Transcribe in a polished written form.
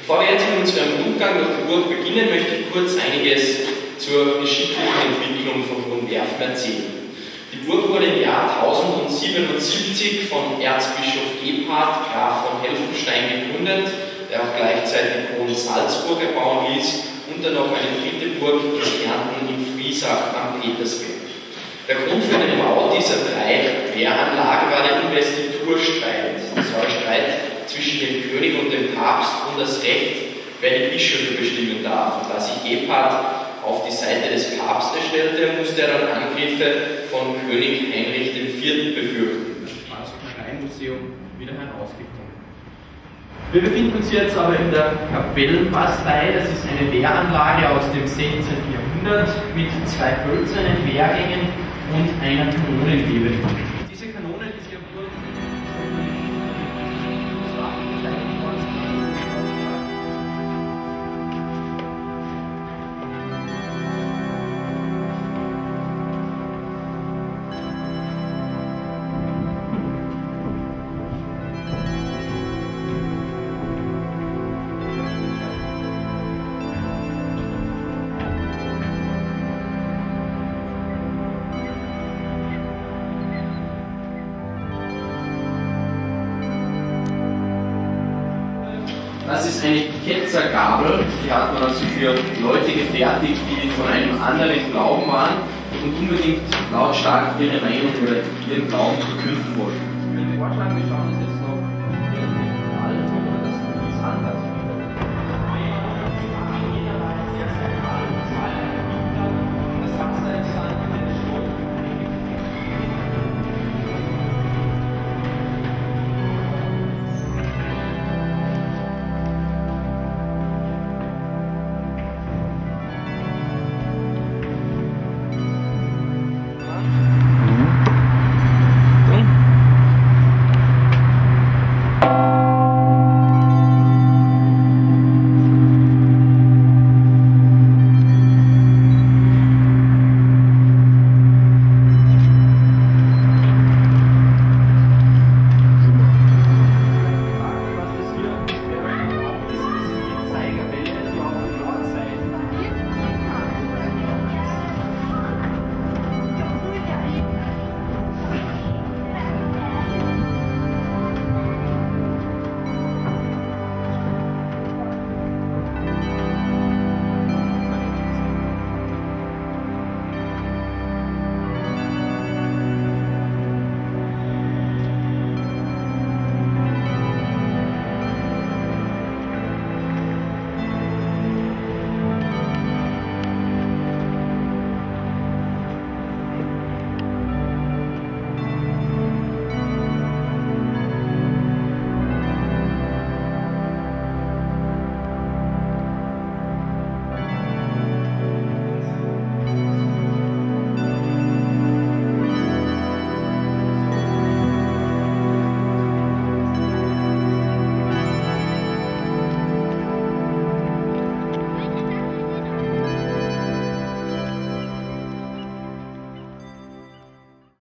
Bevor wir jetzt mit unserem Rundgang durch die Burg beginnen, möchte ich kurz einiges zur geschichtlichen Entwicklung von Hohenwerfen erzählen. Die Burg wurde im Jahr 1077 von Erzbischof Gebhard, Graf von Helfenstein, gegründet, der auch gleichzeitig Hohen Salzburg erbauen ließ und dann noch eine dritte Burg in Kärnten in Friesach am Petersberg. Der Grund für den Bau dieser drei Wehranlagen war der Investiturstreit. Das war der Streit zwischen dem König und dem Papst um das Recht, wer die Bischöfe bestimmen darf. Und da sich Gebhard auf die Seite des Papstes stellte, musste er dann Angriffe von König Heinrich IV. Befürchten. Das Steinmuseum wieder herausgekommen. Wir befinden uns jetzt aber in der Kapellenbastei. Das ist eine Wehranlage aus dem 16. Jahrhundert mit zwei hölzernen Wehrgängen und einer Kanonenwebe. Diese Kanone, die Sie auf Burg Das ist eine Ketzergabel, die hat man also für Leute gefertigt, die von einem anderen Glauben waren und unbedingt lautstark ihre Meinung oder ihren Glauben verkünden wollten. Ich würde vorschlagen, wir schauen uns jetzt